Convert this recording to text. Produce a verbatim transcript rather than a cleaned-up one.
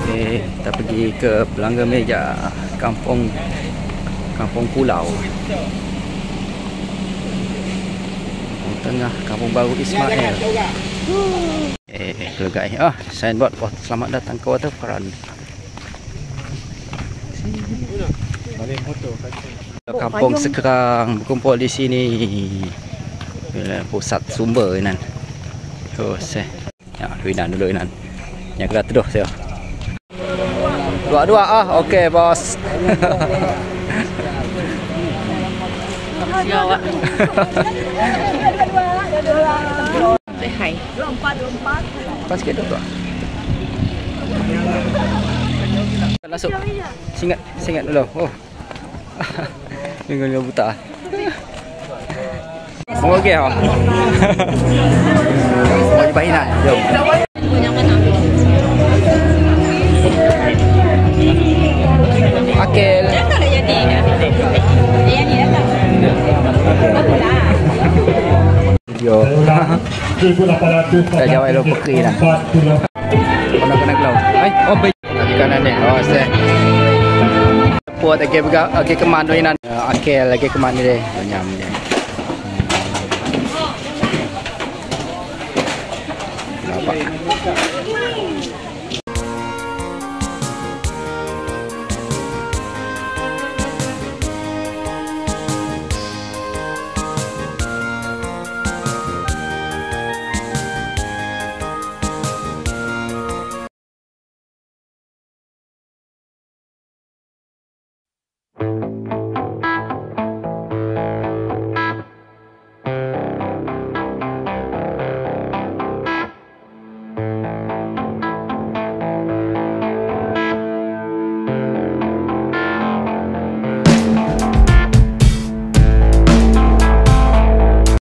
Okay, kita pergi ke Pelanggan Meja, Kampung Kampung Pulau. Kampung Tengah, Kampung Baru Ismail. Eh, eh keluar guys. Ah, signboard. Oh, selamat datang ke waterfront. Kampung Sekerang berkumpul di sini. Pusat sumber Inan. Oh, saya. Ya, Inan dulu Inan. Yang kena teduh saya. Dua-dua ah, okey bos. Siawak. Say hi. Lompat, lompat. Pas sikit tu. Masuk. Singat, singat dulu. Oh. Dengan buta. Oh, okey ah. Mau cobain ah. Jom. Yang mana? Akil. Jangan dah jadi. Dia ni datang. Apalah. Video. Dah jawab elok pekri dah. Kena kena kelau. Ai, oh baik. Kaki kanan ni. Oh, saya. Puat lagi berga, lagi keman tu Inan. Akil lagi keman ni deh. Nyam je. Nampak.